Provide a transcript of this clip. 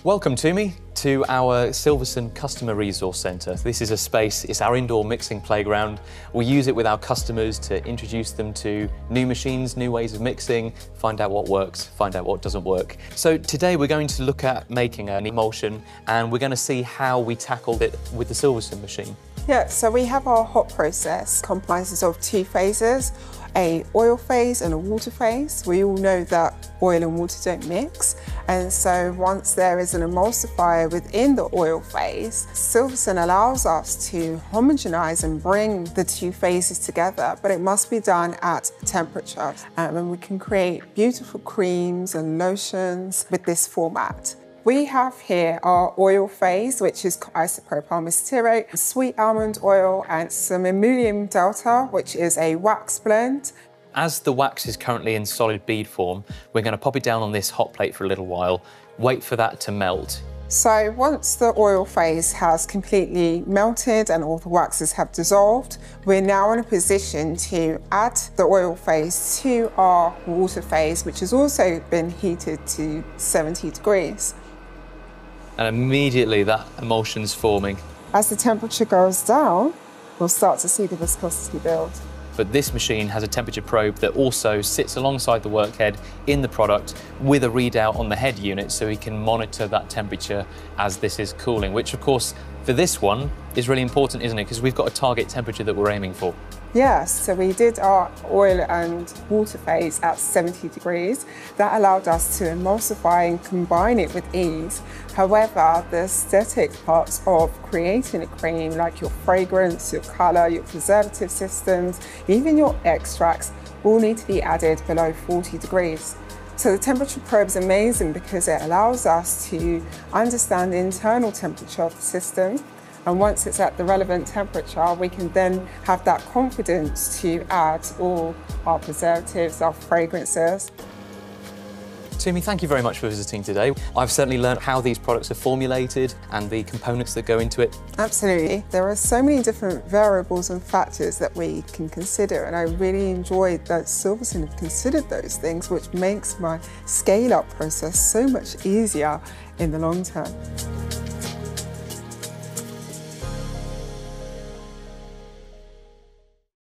Welcome, Tumi, to our Silverson Customer Resource Centre. This is a space, it's our indoor mixing playground. We use it with our customers to introduce them to new machines, new ways of mixing, find out what works, find out what doesn't work. So today we're going to look at making an emulsion, and we're going to see how we tackled it with the Silverson machine. Yeah, so we have our hot process, comprises of two phases, a oil phase and a water phase. We all know that oil and water don't mix, and so once there is an emulsifier within the oil phase, Silverson allows us to homogenize and bring the two phases together, but it must be done at temperature. And we can create beautiful creams and lotions with this format. We have here our oil phase, which is isopropyl methacrylate, sweet almond oil, and some Emulium delta, which is a wax blend. As the wax is currently in solid bead form, we're going to pop it down on this hot plate for a little while, wait for that to melt. So once the oil phase has completely melted and all the waxes have dissolved, we're now in a position to add the oil phase to our water phase, which has also been heated to 70 degrees. And immediately that emulsion's forming. As the temperature goes down, we'll start to see the viscosity build. But this machine has a temperature probe that also sits alongside the workhead in the product with a readout on the head unit, so we can monitor that temperature as this is cooling, which of course for this one is really important, isn't it? Because we've got a target temperature that we're aiming for. Yes, so we did our oil and water phase at 70 degrees. That allowed us to emulsify and combine it with ease. However, the aesthetic parts of creating a cream, like your fragrance, your colour, your preservative systems, even your extracts, all need to be added below 40 degrees. So the temperature probe is amazing because it allows us to understand the internal temperature of the system. And once it's at the relevant temperature, we can then have that confidence to add all our preservatives, our fragrances. Tumi, thank you very much for visiting today. I've certainly learned how these products are formulated and the components that go into it. Absolutely. There are so many different variables and factors that we can consider, and I really enjoyed that Silverson have considered those things, which makes my scale-up process so much easier in the long term.